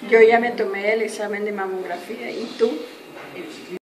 Yo ya me tomé el examen de mamografía. ¿Y tú?